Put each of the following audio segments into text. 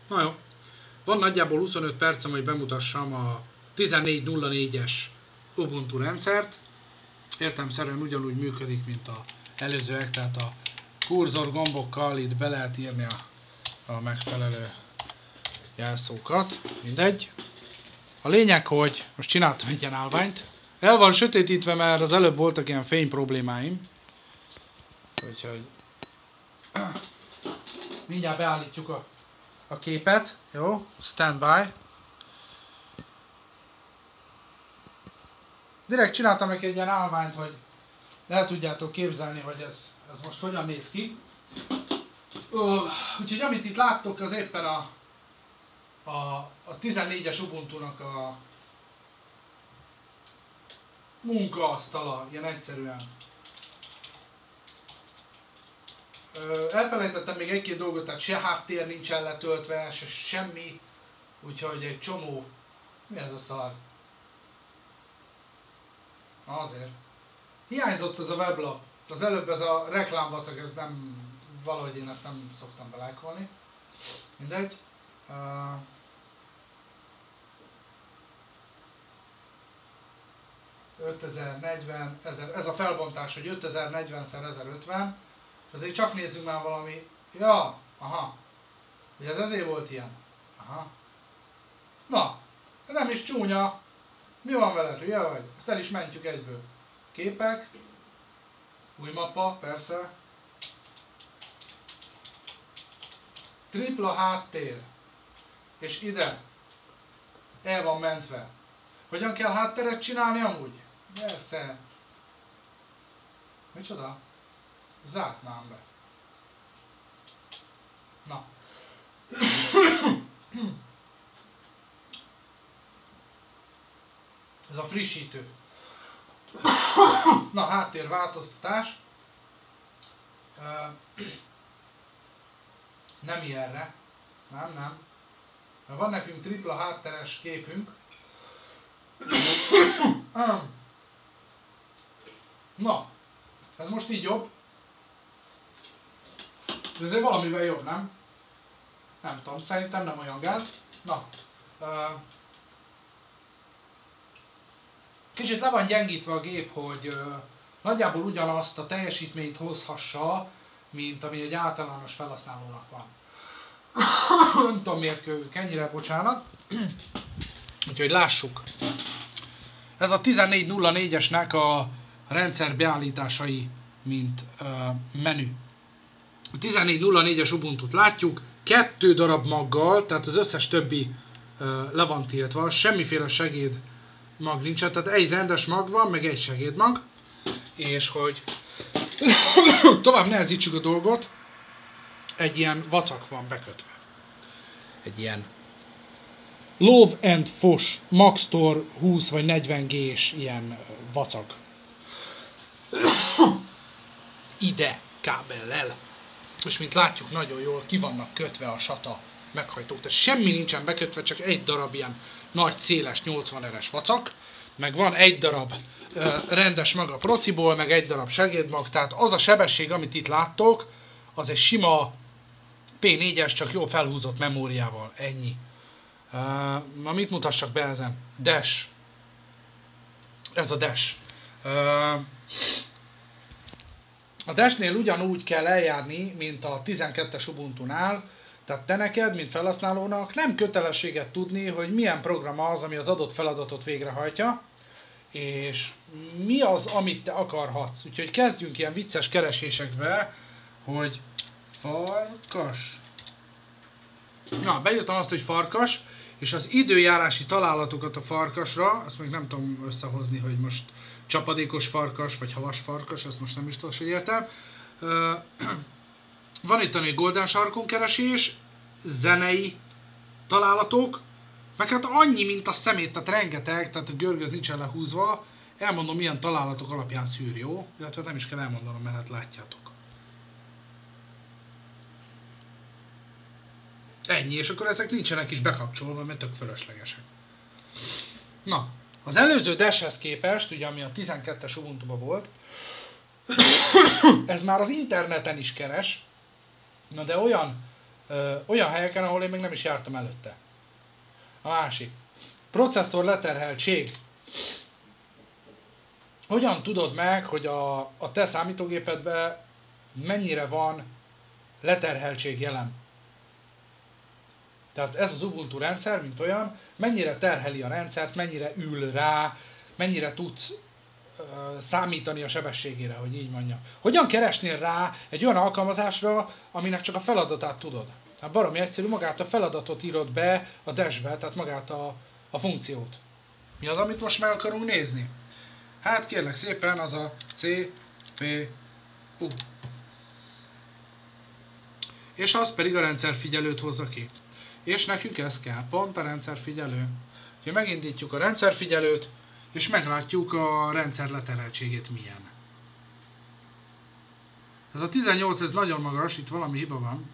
Na jó. Van nagyjából 25 percem, hogy bemutassam a 14.04-es Ubuntu rendszert. Értelemszerűen ugyanúgy működik, mint az előzőek, tehát a kurzor gombokkal itt be lehet írni a megfelelő jelszókat. Mindegy. A lényeg, hogy most csináltam egy ilyen állványt. El van sötétítve, mert az előbb voltak ilyen fény problémáim. Úgyhogy mindjárt beállítjuk a képet. Jó? Standby. Direkt csináltam neki egy ilyen állványt, hogy el tudjátok képzelni, hogy ez most hogyan néz ki. Úgyhogy amit itt láttok, az éppen a 14-es Ubuntu-nak a munkaasztala, ilyen egyszerűen. Elfelejtettem még egy-két dolgot, tehát se háttér nincsen letöltve, se semmi. Úgyhogy egy csomó... Mi ez a szar? Na azért. Hiányzott ez a weblap. Az előbb ez a reklámvacak, ez nem... Valahogy én ezt nem szoktam belájkolni. Mindegy. 5040, ez a felbontás, hogy 5040x1050. Azért csak nézzünk már valami... Ja, aha. Ugye ez azért volt ilyen? Aha. Na, nem is csúnya. Mi van veled, hülye vagy? Ezt el is mentjük egyből. Képek. Új mappa, persze. Tripla háttér. És ide. El van mentve. Hogyan kell hátteret csinálni amúgy? Persze. Micsoda? Zártnám be. Na. Ez a frissítő. Na, háttérváltoztatás. Nem ilyenre. Nem. Van nekünk tripla hátteres képünk. Na, ez most így jobb. De ez valamivel jobb, nem? Nem tudom, szerintem nem olyan gáz. Na. Kicsit le van gyengítve a gép, hogy nagyjából ugyanazt a teljesítményt hozhassa, mint ami egy általános felhasználónak van. Nem tudom miért kövük ennyire, bocsánat. Úgyhogy lássuk. Ez a 14.04-esnek a rendszer beállításai, mint menü. A 14.04-es Ubuntut látjuk, 2 darab maggal, tehát az összes többi le van tiltva, semmiféle segéd mag nincsen, tehát egy rendes mag van, meg egy segédmag, és hogy tovább nehezítsük a dolgot, egy ilyen vacak van bekötve. Egy ilyen Love and Foss Maxtor 20 vagy 40 G-s ilyen vacak. Ide kábellel. És mint látjuk, nagyon jól ki vannak kötve a SATA meghajtók. Tehát semmi nincsen bekötve, csak egy darab ilyen nagy, széles 80R-es vacak. Meg van egy darab rendes mag a prociból, meg egy darab segédmag. Tehát az a sebesség, amit itt láttok, az egy sima P4-es, csak jól felhúzott memóriával. Ennyi. Ma mit mutassak be ezen? Dash. Ez a Dash. A Dashnél ugyanúgy kell eljárni, mint a 12-es Ubuntunál, tehát te neked, mint felhasználónak nem kötelességet tudni, hogy milyen program az, ami az adott feladatot végrehajtja, és mi az, amit te akarhatsz. Úgyhogy kezdjünk ilyen vicces keresésekbe, hogy farkas. Na, beírtam azt, hogy farkas, és az időjárási találatokat a farkasra, azt még nem tudom összehozni, hogy most csapadékos farkas, vagy havas farkas, ezt most nem is tudom, hogy értem. Van itt egy Golden sarkon keresés, zenei találatok, meg hát annyi, mint a szemét, tehát rengeteg, tehát a görgöz nincsen lehúzva. Elmondom, milyen találatok alapján szűr, jó? Illetve nem is kell elmondanom, mert hát látjátok. Ennyi, és akkor ezek nincsenek is bekapcsolva, mert tök fölöslegesek. Na, az előző Dashhez képest, ugye ami a 12-es Ubuntuban volt, ez már az interneten is keres, na de olyan olyan helyeken, ahol én még nem is jártam előtte. A másik. Processzor leterheltség. Hogyan tudod meg, hogy a te számítógépedben mennyire van leterheltség jelen? Tehát ez az Ubuntu rendszer, mint olyan, mennyire terheli a rendszert, mennyire ül rá, mennyire tudsz számítani a sebességére, hogy így mondja. Hogyan keresnél rá egy olyan alkalmazásra, aminek csak a feladatát tudod? Hát baromi egyszerű, magát a feladatot írod be a dashbe, tehát magát a funkciót. Mi az, amit most meg akarunk nézni? Hát kérlek szépen, az a CPU. És az pedig a rendszerfigyelőt hozza ki. És nekünk ez kell, pont a rendszerfigyelő. Úgyhogy megindítjuk a rendszerfigyelőt, és meglátjuk a rendszer leterheltségét milyen. Ez a 18, ez nagyon magas, itt valami hiba van.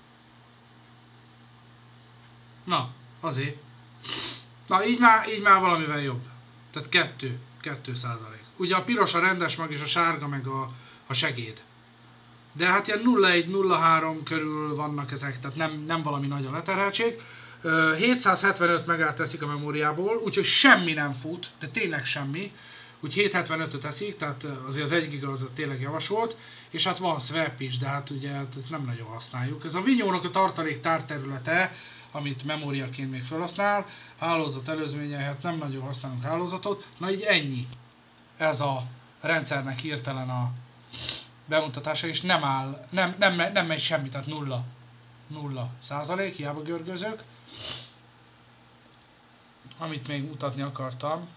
Na, azért. Na, így már valamivel jobb. Tehát 2%. Ugye a piros a rendes mag, és a sárga meg a segéd. De hát ilyen 0,1-0,3 körül vannak ezek, tehát nem valami nagy a leterheltség. 775 megát teszik a memóriából, úgyhogy semmi nem fut, de tényleg semmi. Úgy 775-öt teszik, tehát azért az 1 giga az tényleg javasolt. És hát van swap is, de hát ugye ezt nem nagyon használjuk. Ez a Vinyónak a tartalék tárterülete, amit memóriaként még felhasznál. Hálózat előzménye, hát nem nagyon használunk hálózatot. Na így ennyi. Ez a rendszernek hirtelen a bemutatása, és nem áll, nem megy semmi, tehát 0%, hiába görgözök. Amit még mutatni akartam.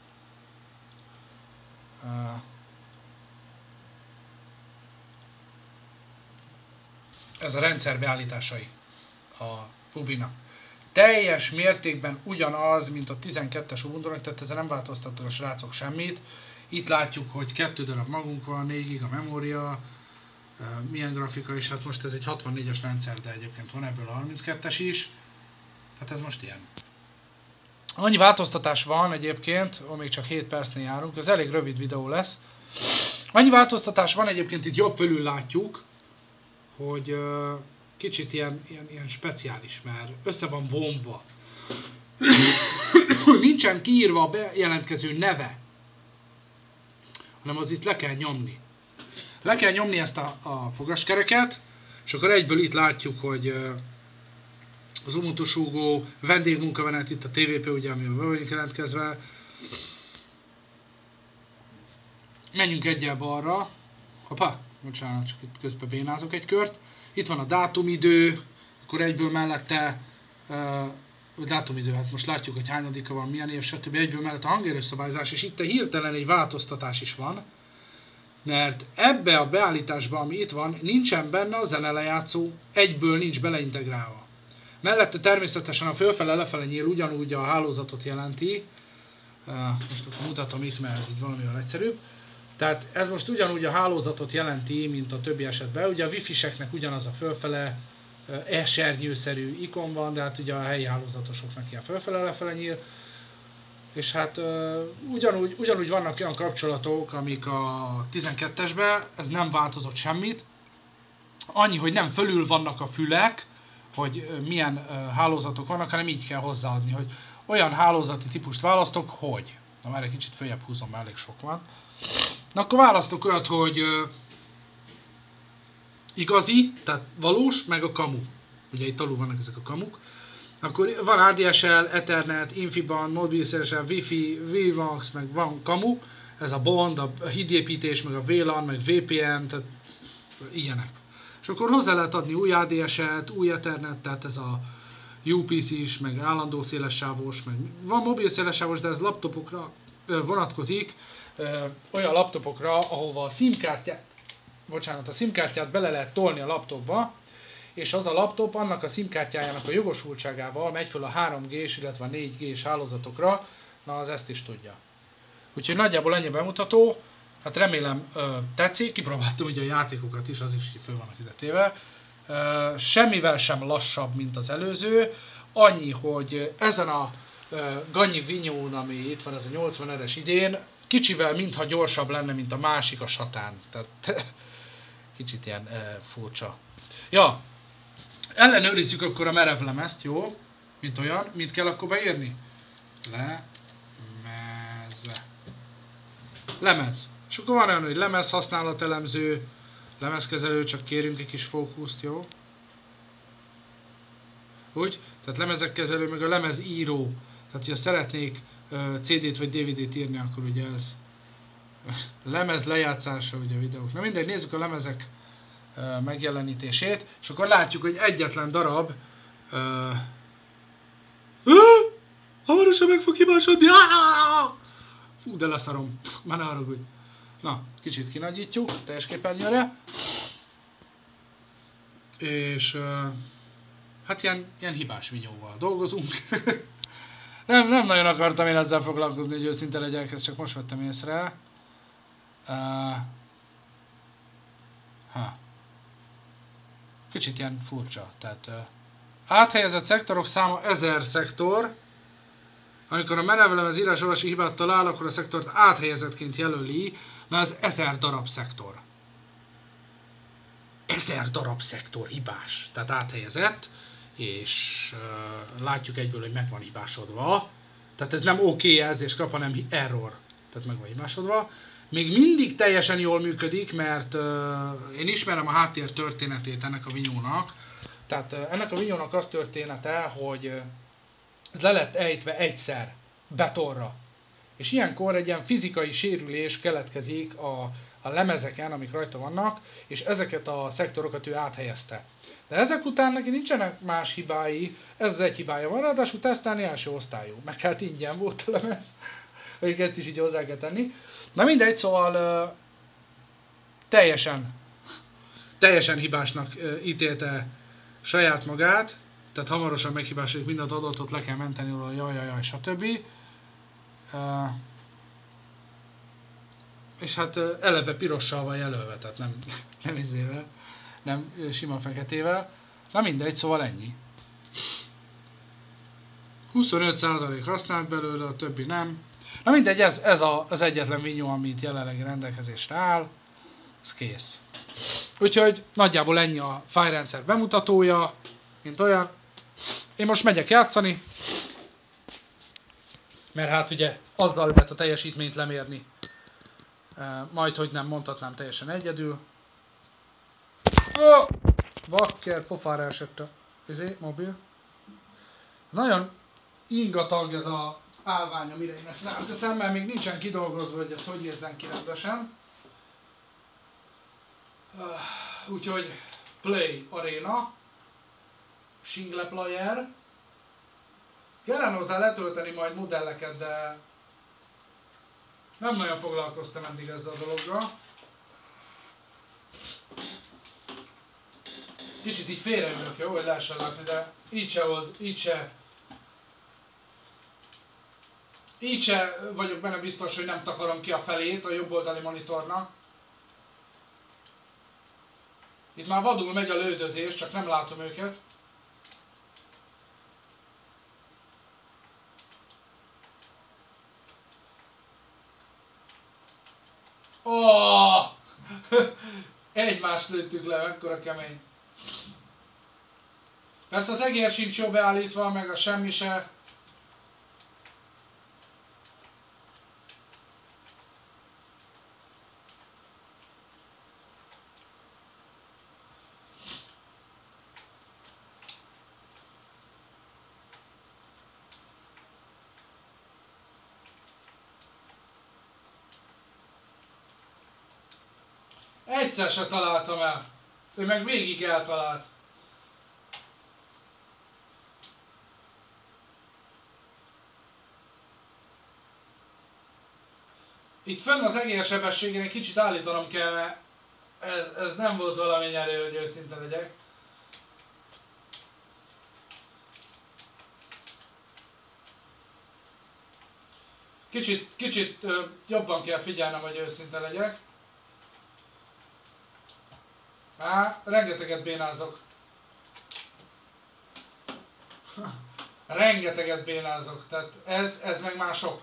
Ez a rendszer beállításai a Ubuntunak. Teljes mértékben ugyanaz, mint a 12-es Ubuntunak, tehát ezzel nem változtattak a srácok semmit. Itt látjuk, hogy 2 darab magunk van, 4 giga memória, milyen grafika is, hát most ez egy 64-es rendszer, de egyébként van ebből a 32-es is. Hát ez most ilyen. Annyi változtatás van egyébként, még csak 7 percnél járunk, ez elég rövid videó lesz. Annyi változtatás van egyébként, itt jobb fölül látjuk, hogy kicsit ilyen speciális, mert össze van vonva. Nincsen kiírva a bejelentkező neve, hanem az itt le kell nyomni. Le kell nyomni ezt a fogaskereket, és akkor egyből itt látjuk, hogy az Ubuntu súgó, vendégmunkavenet, itt a TVP, ugye, amiben be vagyunk jelentkezve. Menjünk egyel balra. Hoppá, bocsánat, csak itt közben bénázok egy kört. Itt van a dátumidő, akkor egyből mellette dátumidő, hát most látjuk, hogy hányadika van, milyen év, stb. Egyből mellett a hangerőszabályzás, és itt hirtelen egy változtatás is van, mert ebbe a beállításba, ami itt van, nincsen benne a zenelejátszó, egyből nincs beleintegrálva. Mellette természetesen a fölfele-lefele nyíl ugyanúgy a hálózatot jelenti, most akkor mutatom itt, mert ez így valamivel egyszerűbb. Tehát ez most ugyanúgy a hálózatot jelenti, mint a többi esetben. Ugye a wifi-seknek ugyanaz a fölfele esernyőszerű ikon van, de hát ugye a helyi hálózatosoknak ilyen fölfele-lefele nyíl. És hát ugyanúgy vannak olyan kapcsolatok, amik a 12-esben, ez nem változott semmit. Annyi, hogy nem fölül vannak a fülek, hogy milyen hálózatok vannak, hanem így kell hozzáadni, hogy olyan hálózati típust választok, hogy... Na már egy kicsit följebb húzom, mert elég sok van. Na akkor választok olyat, hogy igazi, tehát valós, meg a kamu. Ugye itt alul vannak ezek a kamuk. Akkor van ADSL, Ethernet, Infiband, mobilszélesebb, Wi-Fi, WiMAX, meg van kamu. Ez a bond, a hídépítés, meg a VLAN, meg VPN, tehát ilyenek. És akkor hozzá lehet adni új ADSL-t, új Ethernet, tehát ez a UPC is, meg állandó szélessávos, meg van mobil szélessávos, de ez laptopokra vonatkozik, olyan laptopokra, ahova a SIM-kártyát bele lehet tolni a laptopba, és az a laptop annak a SIM-kártyájának a jogosultságával megy föl a 3G-s, illetve a 4G-s hálózatokra, na az ezt is tudja. Úgyhogy nagyjából ennyi bemutató, hát remélem tetszik, kipróbáltam ugye a játékokat is, az is föl vannak ide téve. Semmivel sem lassabb, mint az előző, annyi, hogy ezen a Ganyi Vinyón, ami itt van, ez a 80R-es idén, kicsivel mintha gyorsabb lenne, mint a másik, a Satán. Tehát kicsit ilyen furcsa. Ja, ellenőrizzük akkor a merev lemezt, jó? Mint olyan, mit kell akkor beírni? Lemez. És akkor van olyan, hogy lemez használatelemző, lemezkezelő, csak kérünk egy kis fókuszt, jó? Úgy? Tehát lemezekkezelő, meg a lemezíró. Tehát, ha szeretnék CD-t vagy DVD-t írni, akkor ugye ez lemez lejátszása, ugye videók. Na mindegy, nézzük a lemezek megjelenítését, és akkor látjuk, hogy egyetlen darab hamarosan meg fog hibásodni. Fú, de leszarom. Már ne haragudj. Na, kicsit kinagyítjuk, teljes képernyőre. És hát ilyen hibás vinyóval dolgozunk. nem nagyon akartam én ezzel foglalkozni, hogy őszinte legyek, ezt csak most vettem észre. Kicsit ilyen furcsa. Tehát áthelyezett szektorok száma 1000 szektor. Amikor a merevlemez írás-olvási hibát talál, akkor a szektort áthelyezettként jelöli. Na ez 1000 darab szektor. 1000 darab szektor hibás. Tehát áthelyezett. És látjuk egyből, hogy meg van hibásodva. Tehát ez nem OK jelzést kap, hanem error. Tehát meg van hibásodva. Még mindig teljesen jól működik, mert én ismerem a háttér történetét ennek a vinyónak. Tehát ennek a vinyónak az története, hogy ez le lett ejtve egyszer betonra. És ilyenkor egy ilyen fizikai sérülés keletkezik a lemezeken, amik rajta vannak, és ezeket a szektorokat ő áthelyezte. De ezek után neki nincsenek más hibái, ez az egy hibája van, ráadásul tesztelni első osztályú. Meg hát ingyen volt a lemez, hogy ezt is így hozzá kell tenni. Na mindegy, szóval teljesen hibásnak ítélte saját magát, tehát hamarosan meghibásodik mindent adatot, le kell menteni róla, jaj, stb. És hát eleve pirossal van jelölve, tehát nem izével, nem sima feketével. Na mindegy, szóval ennyi. 25% használt belőle, a többi nem. Na mindegy, ez az egyetlen vinyó, amit jelenlegi rendelkezésre áll. Ez kész. Úgyhogy nagyjából ennyi a fájlrendszer bemutatója, mint olyan. Én most megyek játszani, mert hát ugye azzal lehet a teljesítményt lemérni. Majd, hogy nem mondhatnám teljesen egyedül. Bakker, pofára esett a mobil. Nagyon ingatag ez a állvány, amire én ezt ráteszem, mert még nincsen kidolgozva, hogy ez hogy érzen ki rendesen. Úgyhogy Play Arena, Single Player. Kellene hozzá letölteni majd modelleket, de nem nagyon foglalkoztam eddig ezzel a dologgal. Kicsit így félreülök, jó, hogy lehessen látni, de így se vagyok benne biztos, hogy nem takarom ki a felét a jobb oldali monitornak. Itt már vadul megy a lődözés, csak nem látom őket. Egymást lőttük le, mekkora kemény. Persze az egér sincs jó beállítva, meg a semmi se. Egyszer se találtam el. Ő meg végig eltalált. Itt fönn az egérsebességén egy kicsit állítanom kell, mert ez nem volt valami nyerő, hogy őszinte legyek. Kicsit jobban kell figyelnem, hogy őszinte legyek. Rengeteget bénázok. Rengeteget bénázok, tehát ez meg már sok.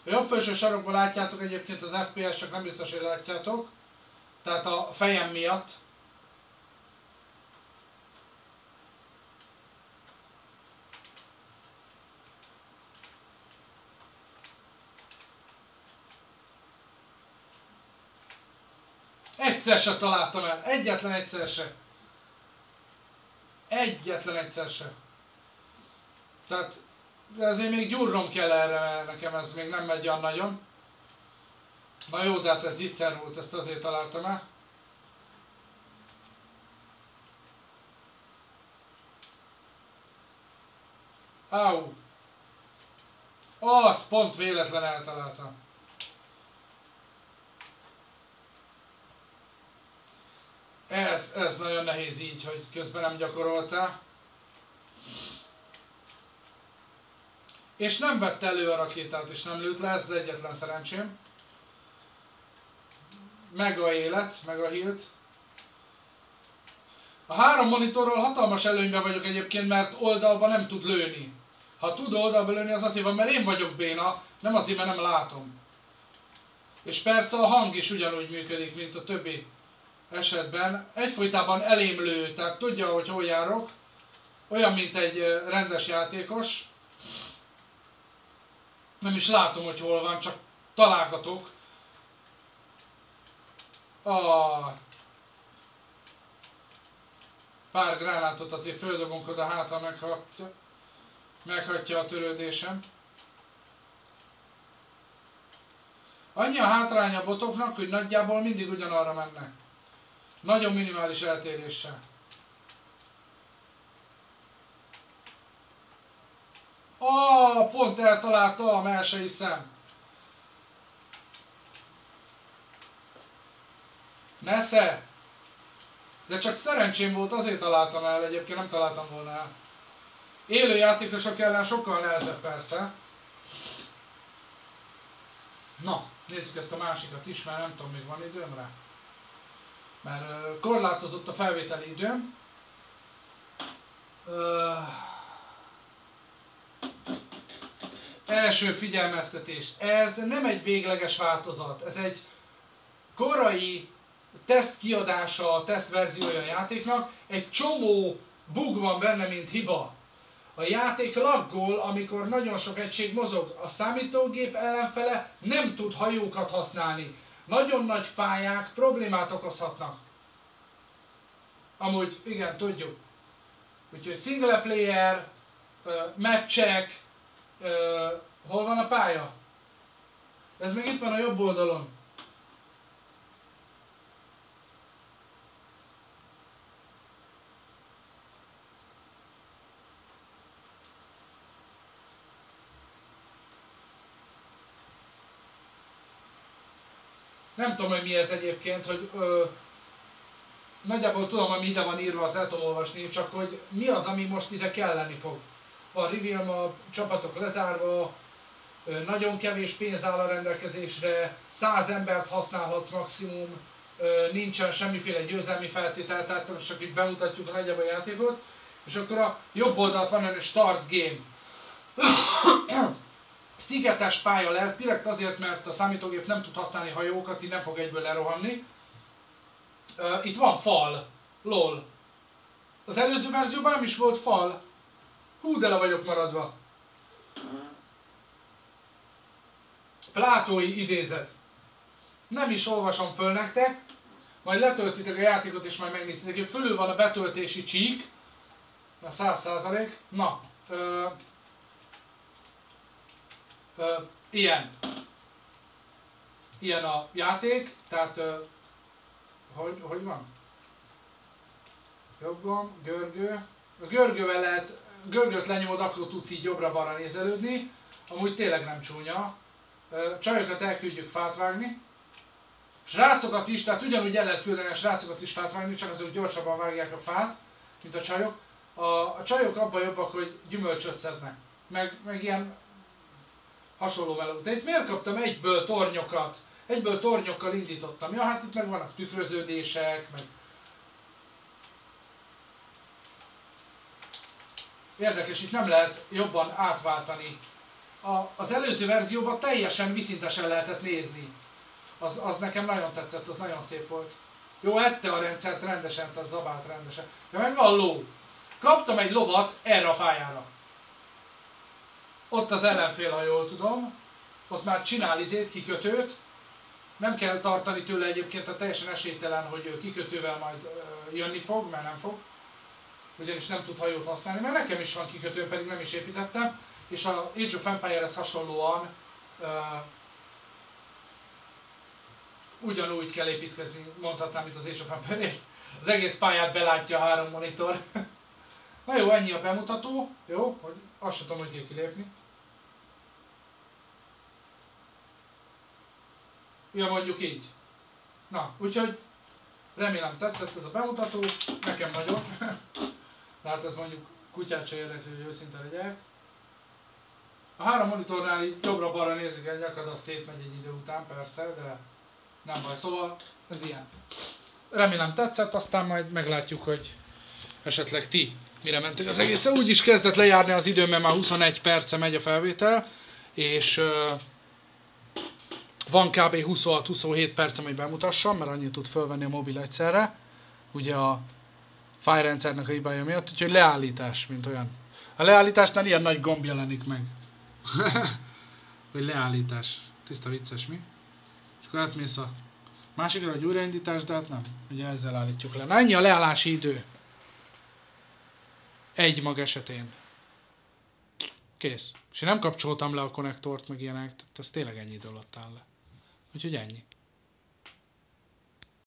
A jobb felső sarokban látjátok egyébként az FPS, csak nem biztos, hogy látjátok. Tehát a fejem miatt. Egyszer se találtam el. Egyetlen egyszer se. Egyetlen egyszer se. Tehát de azért még gyúrnom kell erre, mert nekem ez még nem megy olyan nagyon. Na jó, de hát ez zicser volt, ezt azért találtam el. Au! Azt pont véletlen eltaláltam. Ez nagyon nehéz így, hogy közben nem gyakoroltál. És nem vette elő a rakétát, és nem lőtt le, ez az egyetlen szerencsém. Meg a élet, meg a healt. A 3 monitorról hatalmas előnyben vagyok egyébként, mert oldalba nem tud lőni. Ha tud oldalba lőni, az azért van, mert én vagyok béna, nem azért, mert nem látom. És persze a hang is ugyanúgy működik, mint a többi esetben. Egyfolytában elém lő, tehát tudja, hogy hol járok. Olyan, mint egy rendes játékos. Nem is látom, hogy hol van, csak találgatok. Pár gránátot azért földobunk oda, hátra meghatja a törődésem. Annyi a hátránya a botoknak, hogy nagyjából mindig ugyanarra mennek. Nagyon minimális eltéréssel. Pont eltaláltam, el se hiszem. Nesze! De csak szerencsém volt, azért találtam el, egyébként nem találtam volna el. Élő játékosok ellen sokkal nehezebb persze. Na, nézzük ezt a másikat is, mert nem tudom, még van időm rá. Mert korlátozott a felvételi időm. Első figyelmeztetés. Ez nem egy végleges változat, ez egy korai teszt kiadása, a teszt verziója a játéknak. Egy csomó bug van benne, mint hiba. A játék laggol, amikor nagyon sok egység mozog. A számítógép ellenfele nem tud hajókat használni. Nagyon nagy pályák problémát okozhatnak. Amúgy, igen, tudjuk. Úgyhogy single player, meccsek, hol van a pálya? Ez még itt van a jobb oldalon. Nem tudom, hogy mi ez egyébként, hogy nagyjából tudom, ami ide van írva, azt el tudom olvasni, csak hogy mi az, ami most ide kelleni fog. Van reveal map, csapatok lezárva, nagyon kevés pénz áll a rendelkezésre, 100 embert használhatsz maximum, nincsen semmiféle győzelmi feltétel, tehát csak itt bemutatjuk a nagyjából a játékot, és akkor a jobb oldalt van egy Start Game. Szigetes pálya lesz, direkt azért, mert a számítógép nem tud használni hajókat, így nem fog egyből lerohanni. Itt van fal. Lol. Az előző verzióban nem is volt fal. Hú, de le vagyok maradva. Plátói idézet. Nem is olvasom föl nektek. Majd letöltitek a játékot és majd megnézitek, hogy fölül van a betöltési csík. A 100%. Na. Ilyen. Ilyen a játék, tehát hogy van? Jobbom, görgő. A görgővel lehet, görgőt lenyomod, akkor tudsz így jobbra-balra nézelődni. Amúgy tényleg nem csúnya. Csajokat elküldjük fát vágni. Srácokat is, tehát ugyanúgy el lehet küldeni a srácokat is fát vágni, csak azok gyorsabban vágják a fát, mint a csajok. A csajok abban jobbak, hogy gyümölcsöt szednek. Meg ilyen hasonló melót. De itt miért kaptam egyből tornyokat? Egyből tornyokkal indítottam. Ja, hát itt meg vannak tükröződések, meg... Érdekes, itt nem lehet jobban átváltani az előző verzióban teljesen viszintesen lehetett nézni. Az nekem nagyon tetszett, az nagyon szép volt. Jó, ette a rendszert rendesen, tehát zabált rendesen. Ja, meg van ló. Kaptam egy lovat erre a pályára. Ott az ellenfél, ha jól tudom. Ott már csinál kikötőt. Nem kell tartani tőle egyébként, a teljesen esélytelen, hogy ő kikötővel majd jönni fog, mert nem fog. Ugyanis nem tud hajót használni, mert nekem is van kikötőm, pedig nem is építettem. És a Age of Empires-hez hasonlóan ugyanúgy kell építkezni, mondhatnám, mint az Age of Empires. Az egész pályát belátja a 3 monitor. Na jó, ennyi a bemutató. Jó, hogy azt sem tudom, hogy kell kilépni. Ja, mondjuk így. Na, úgyhogy remélem tetszett ez a bemutató. Nekem nagyon. Hát ez mondjuk kutyát se érdekli, hogy őszinte legyek. A 3 monitornál így jobbra-balra nézik egy nyakad, az szétmegy egy idő után, persze, de nem baj. Szóval ez ilyen. Remélem tetszett, aztán majd meglátjuk, hogy esetleg ti mire mentek az egész. Úgy is kezdett lejárni az időm, mert már 21 perce megy a felvétel, és van kb. 26-27 percem, hogy bemutassam, mert annyit tud fölvenni a mobil egyszerre. Ugye a fájrendszernek a hibája miatt, úgyhogy leállítás, mint olyan. A leállításnál ilyen nagy gomb jelenik meg. Hogy leállítás. Tiszta vicces, mi? És akkor átmész a másikra, hogy újraindítás, de hát nem. Ugye ezzel állítjuk le. Na, ennyi a leállási idő. Egy mag esetén. Kész. És én nem kapcsoltam le a konnektort, meg ilyenek, tehát ez tényleg ennyi idő alatt áll le. Úgyhogy ennyi.